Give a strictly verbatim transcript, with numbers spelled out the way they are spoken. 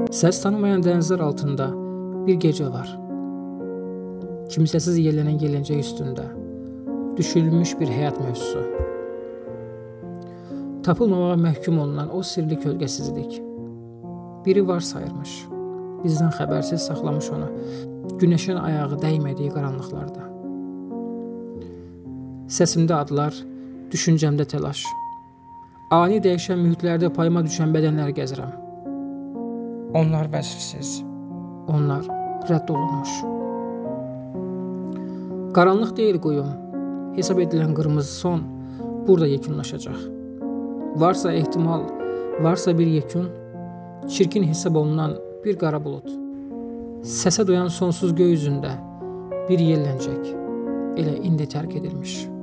Səs tanımayan dənizlər altında bir gecə var. Kimsəsiz yellənən yelləncək üstündə düşülmüş bir həyat mövzusu. Tapılmamağa məhkum olunan o sirli kölgəsizlik. Biri var sayırmış. Bizdən xəbərsiz saxlamış onu. Günəşin ayağı dəymədiyi qaranlıqlarda. Səsimdə adlar, düşüncəmdə təlaş. Ani dəyişən mühitlərdə payıma düşən bədənlər gəzirəm. Onlar vəsfsiz. Onlar rədd olunmuş. Qaranlıq deyil quyum. Hesab edilən qırmızı son burada yekunlaşacaq. Varsa ehtimal, varsa bir yekun, çirkin hesab olunan bir qara bulut. Səsə duyan sonsuz göy üzündə bir yelləncək elə indi tərk edilmiş.